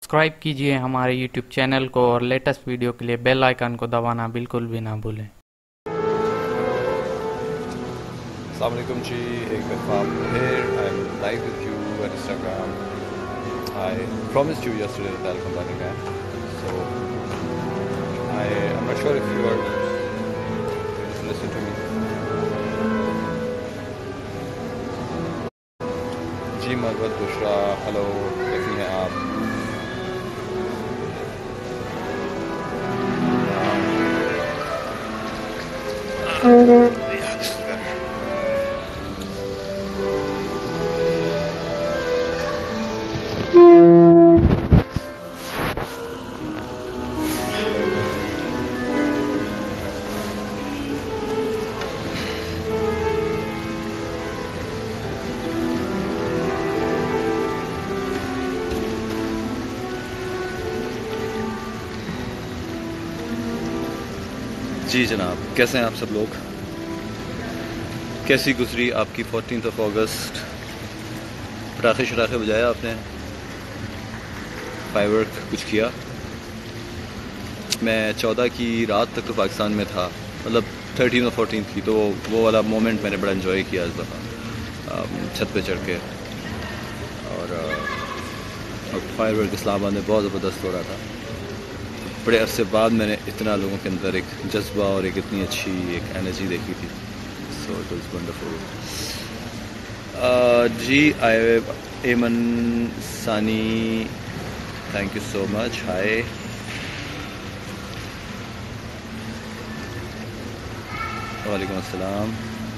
Subscribe कीजिए हमारे YouTube channel को और लेटेस्ट वीडियो के लिए बेल आइकन को दबाना बिल्कुल भी ना भूलें। अस्सलाम वालेकुम जी, एक दफ़ा here I am live with you on Instagram. I promised you yesterday that I'll come back again. So I am not sure if you are able to listen to me. जी मरवत बुशरा, हेलो, कैसी हैं आप? जी जनाब, कैसे हैं आप सब लोग? कैसी गुजरी आपकी 14th अगस्त? पटाखे शटाखे बजाया आपने? फायरवर्क कुछ किया? मैं 14 की रात तक तो पाकिस्तान में था, मतलब 13 और 14 की, तो वो वाला मोमेंट मैंने बड़ा इन्जॉय किया इस दफ़ा छत पे चढ़ के। और फायरवर्क इस्लामाबाद में बहुत ज़बरदस्त हो रहा था। बड़े अरसे बाद मैंने इतना लोगों के अंदर एक जज्बा और एक इतनी अच्छी एक एनर्जी देखी थी। So it was wonderful. जी Eman Sani, thank you so much. Hi, वालेकुम अस्सलाम।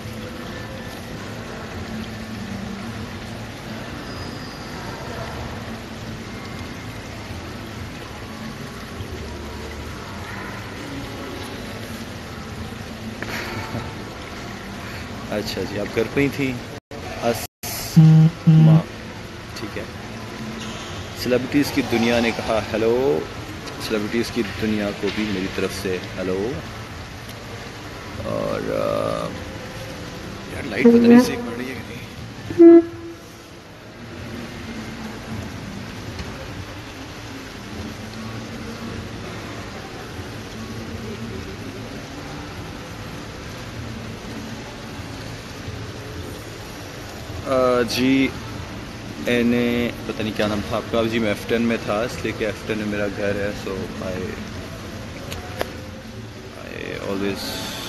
अच्छा जी, आप घर पे ही थी? अस्मा, ठीक है। सेलिब्रिटीज़ की दुनिया ने कहा हेलो। सेलिब्रिटीज़ की दुनिया को भी मेरी तरफ से हेलो। और यार लाइट पता नहीं से पड़ रही है कि नहीं। जी एने पता नहीं क्या नाम था आपका? जी मैं F10 में था, इसलिए कि F10 में मेरा घर है। So I always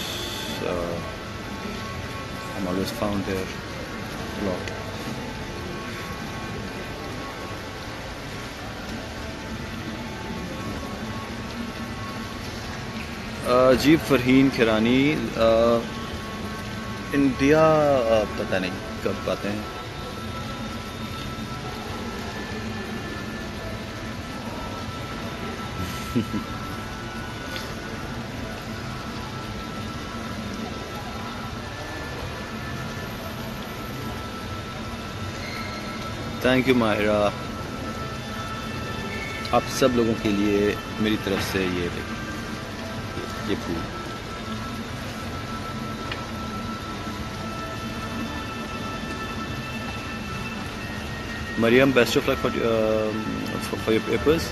I'm always found there a lot. जी फरहीन खिरानी, इंडिया पता नहीं कब आते हैं। थैंक यू माहिरा, आप सब लोगों के लिए मेरी तरफ से ये फूल। Maryam, best of luck for your papers.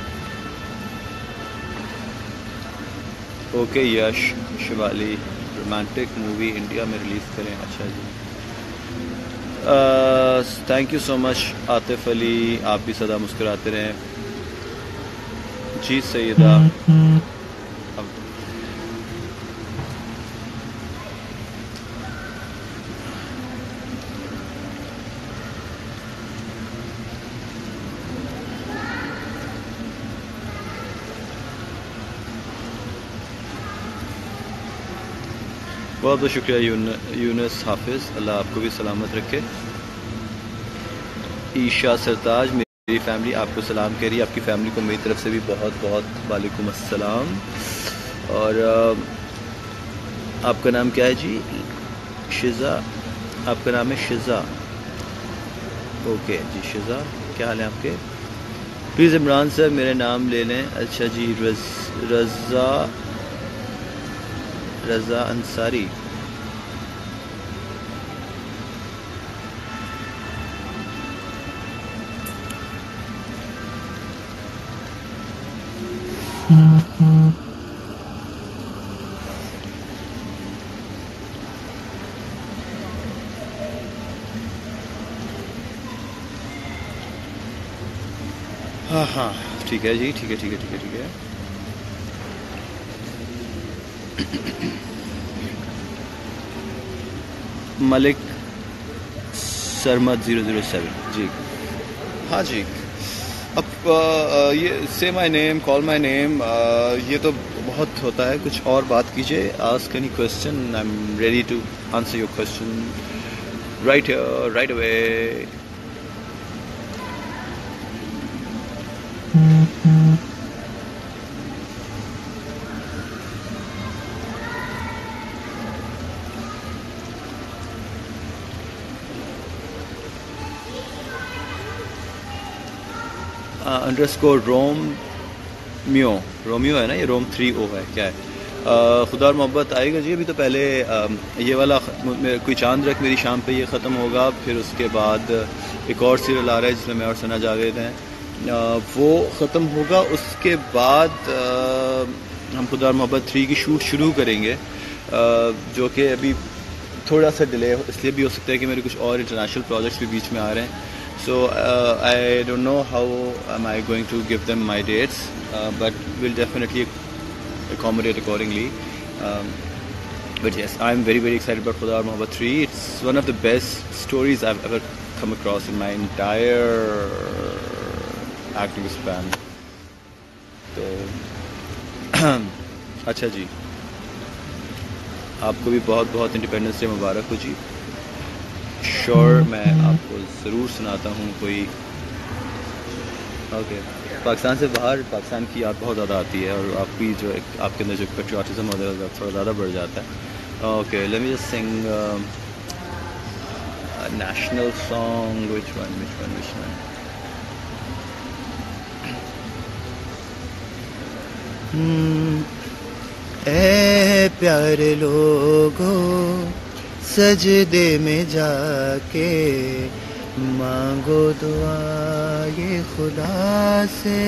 Okay Yash, Shivali, romantic movie India में रिलीज़ करें। अच्छा जी, thank you so much Atif Ali, आप भी सदा मुस्कुराते रहें। जी सैयदा, बहुत बहुत शुक्रिया यूनस हाफिज़, अल्लाह आपको भी सलामत रखे। ईशा सरताज, मेरी फैमिली आपको सलाम कह रही है। आपकी फैमिली को मेरी तरफ से भी बहुत बहुत वालेकुम अस्सलाम। और आपका नाम क्या है जी? शिज़ा, आपका नाम है शिज़ा? ओके जी शिज़ा, क्या हाल है आपके? प्लीज़ इमरान सर मेरा नाम ले लें। अच्छा जी, रज़ा अंसारी, हाँ हाँ ठीक है जी, ठीक है ठीक है ठीक है ठीक है। मलिक सरमद 007 जी। हाँ जी। अब ये say my name, call my name, ये तो बहुत होता है। कुछ और बात कीजिए, ask any question, I am ready to answer your question right here right away. Underscore Romeo, Romeo है ना, ये रोम 3O है क्या है? खुदा और मोहब्बत आएगा जी। अभी तो पहले ये वाला कोई चांद रख मेरी शाम पे ये ख़त्म होगा, फिर उसके बाद एक और सीरियल आ रहा है जिसमें मैं और सना जावेद हैं, वो ख़त्म होगा। उसके बाद हम खुदा और मोहब्बत 3 की शूट शुरू करेंगे, जो कि अभी थोड़ा सा डिले इसलिए भी हो सकता है कि मेरे कुछ और इंटरनेशनल प्रोजेक्ट्स भी बीच में आ रहे हैं। So I don't know how am I going to give them my dates, but we'll definitely accommodate accordingly. But yes, I'm very very excited about Khuda Aur Mohabbat 3. It's one of the best stories I've ever come across in my entire acting span. तो अच्छा जी, आपको भी बहुत बहुत independence day मुबारक हो जी। Sure मैं आपको ज़रूर सुनाता हूँ कोई। ओके, पाकिस्तान से बाहर पाकिस्तान की याद बहुत ज़्यादा आती है, और आपकी जो आपके अंदर जो पेट्रियाटिज़म होता है थोड़ा ज़्यादा बढ़ जाता है। Okay, let me just sing national song. Which one? ऐ प्यारे लोगो सजदे में जाके मांगो दुआ ये खुदा से।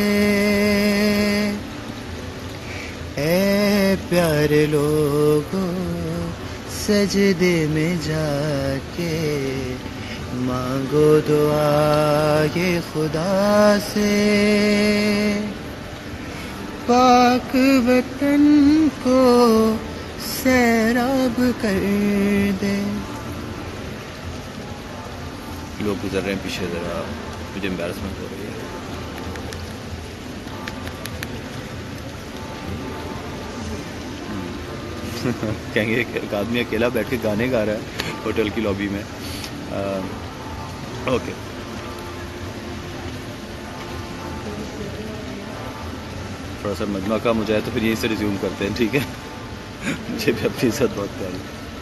ऐ प्यारे लोगो सजदे में जाके मांगो दुआ ये खुदा से। पाक वतन को सैराब कर दे। लोग गुजर रहे हैं पीछे, ज़रा मुझे एम्बैरसमेंट हो रही है। कहेंगे एक आदमी अकेला बैठ के गाने गा रहा है होटल की लॉबी में। ओके, थोड़ा सा मजमा का मुझे है तो फिर यहीं से रिज्यूम करते हैं, ठीक है? मुझे भी अपनी इज्जत बहुत प्यारी।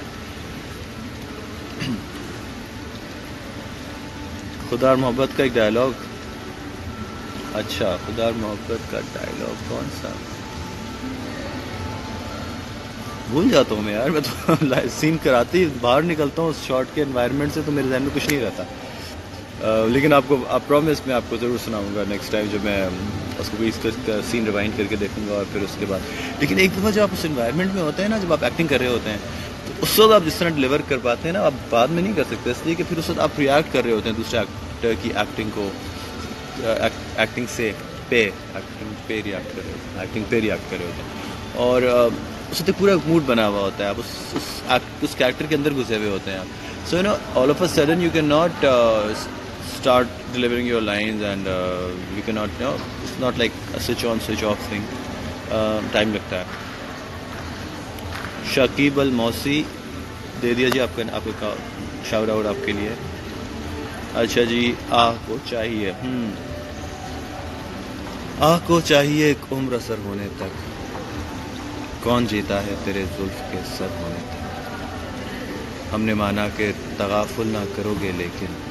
खुदा और मोहब्बत का एक डायलॉग। अच्छा, खुदा और मोहब्बत का डायलॉग कौन सा? भूल जाता हूँ मैं यार, मैं तो सीन कराती बाहर निकलता हूँ उस शॉट के एनवायरनमेंट से, तो मेरे जहन में कुछ नहीं रहता। लेकिन आपको आप प्रॉमिस मैं आपको ज़रूर सुनाऊंगा नेक्स्ट टाइम जब मैं उसको भी इसका सीन रिवाइंड करके देखूंगा। और फिर उसके बाद लेकिन एक दफ़ा जब आप उस एनवायरनमेंट में होते हैं ना, जब आप एक्टिंग कर रहे होते हैं, तो उस वक्त आप जिस तरह डिलीवर कर पाते हैं ना, आप बाद में नहीं कर सकते, इसलिए कि फिर उस वक्त आप रिएक्ट कर रहे होते हैं दूसरे एक्टर की एक्टिंग को, एक्टिंग पे रिएक्ट कर रहे होते हैं। और उससे पूरा मूड बना हुआ होता है, आप उस कैरेक्टर के अंदर घुसे हुए होते हैं आप। So you know all of a sudden you can not start delivering your lines, and you cannot, you know, it's not like a switch on switch off thing. Time लगता है। शकीब अल मौसी दे दिया जी आपका शाउट आउट आपके लिए। अच्छा जी, आह को चाहिए, आह को चाहिए एक उम्र सर होने तक, कौन जीता है तेरे जुल्फ के सर होने तक। हमने माना कि तगाफुल ना करोगे, लेकिन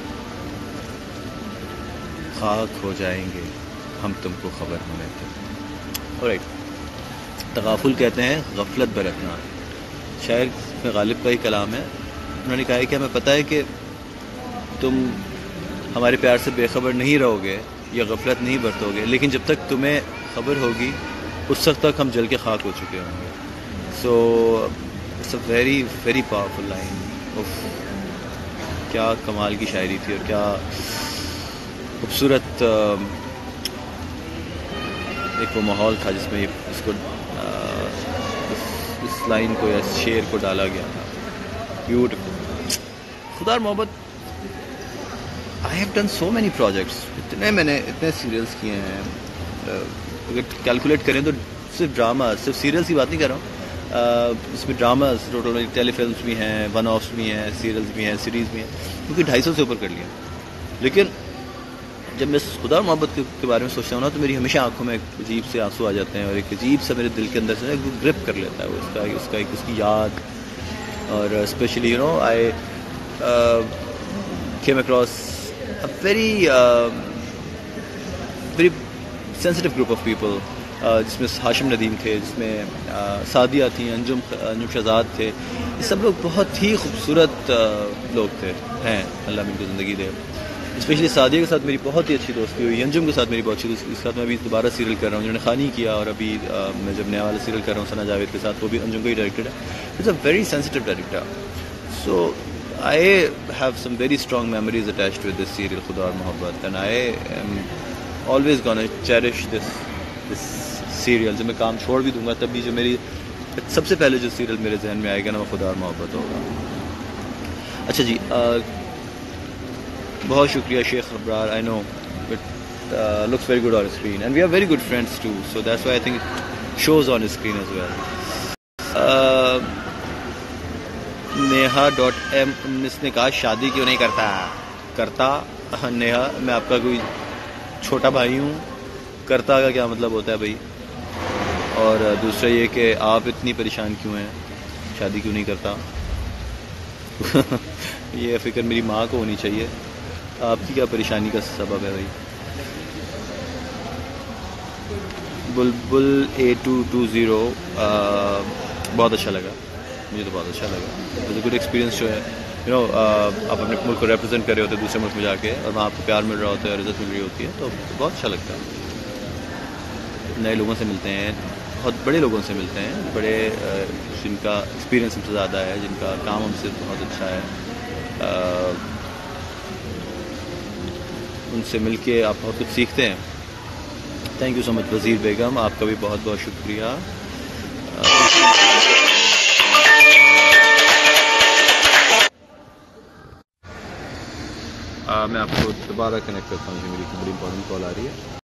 खाक हो जाएंगे हम तुमको खबर होने तक। ऑलराइट, तगाफुल कहते हैं गफलत बरतना। शायर में गालिब का ही कलाम है। उन्होंने कहा है कि हमें पता है कि तुम हमारे प्यार से बेखबर नहीं रहोगे या गफलत नहीं बरतोगे, लेकिन जब तक तुम्हें खबर होगी उस वक्त तक हम जल के खाक हो चुके होंगे। So it's a very very powerful line. क्या कमाल की शायरी थी और क्या खूबसूरत एक वो माहौल था जिसमें इसको इस लाइन को या इस शेर को डाला गया था। ब्यूटीफुल। खुदा और मोहब्बत, I have done so many projects, मैंने इतने सीरियल्स किए हैं। अगर कैलकुलेट करें तो सिर्फ ड्रामा, सिर्फ सीरियल्स की बात नहीं कर रहा हूँ, इसमें ड्रामास टोटल टेलीफिल्म्स भी हैं, वन ऑफ्स भी हैं, सीरियल्स भी हैं, सीरीज़ भी हैं, क्योंकि 250 से ऊपर कर लिया। लेकिन जब मैं खुदा और मोहब्बत के बारे में सोचता हूँ ना, तो मेरी हमेशा आंखों में एक अजीब से आंसू आ जाते हैं और एक अजीब सा मेरे दिल के अंदर से ग्रिप कर लेता है उसकी याद। और specially I came across a very very sensitive group of people, जिसमें हाशिम नदीम थे, जिसमें सादिया थी, अंजुम शहजाद थे। ये सब लोग बहुत ही खूबसूरत लोग थे, हैं, अल्लाह इनको ज़िंदगी दे। स्पेशली सादिया के साथ मेरी बहुत ही अच्छी दोस्ती हुई, अंजुम के साथ मेरी बहुत अच्छी दोस्ती। इसके साथ मैं अभी दोबारा सीरियल कर रहा हूँ, जिन्होंने खानी किया, और अभी मैं जब नया वाला सीरियल कर रहा हूँ सना जावेद के साथ, वो भी अंजुम का ही डायरेक्टेड है। It's a very sensitive director. So I have some very strong memories attached with this serial Khuda और Mohabbat, and I am always gonna cherish this serial. जब मैं काम छोड़ भी दूंगा तब भी जो मेरी सबसे पहले जो सीरियल मेरे जहन में आएगा ना, वो खुदा और मोहब्बत होगा। अच्छा जी, बहुत शुक्रिया Sheikh Abrar. I know it looks very good on screen and we are very good friends too, so that's why I think it shows on screen as well. नेहा.m19 ने कहा शादी क्यों नहीं करता नेहा, मैं आपका कोई छोटा भाई हूँ, करता का क्या मतलब होता है भाई? और दूसरा ये कि आप इतनी परेशान क्यों हैं, शादी क्यों नहीं करता? ये फ़िक्र मेरी माँ को होनी चाहिए, आपकी क्या परेशानी का सबब है भाई? बुलबुल A220 बहुत अच्छा लगा, मुझे तो बहुत अच्छा लगा। इट्स अ गुड एक्सपीरियंस जो है, आप अपने मुल्क को रिप्रेजेंट कर रहे होते हैं दूसरे मुल्क में जाके, और वहाँ आपको प्यार मिल रहा होता है और इज़्ज़त मिल रही होती है, तो बहुत अच्छा लगता है। नए लोगों से मिलते हैं, बहुत बड़े लोगों से मिलते हैं, बड़े जिनका एक्सपीरियंस हमसे ज़्यादा है, जिनका काम हमसे बहुत अच्छा है, उनसे मिलके आप बहुत कुछ सीखते हैं। थैंक यू सो मच वज़ीर बेगम, आपका भी बहुत बहुत शुक्रिया। मैं आपको दोबारा कनेक्ट करता हूँ, मेरी बड़ी इंपॉर्टेंट कॉल आ रही है।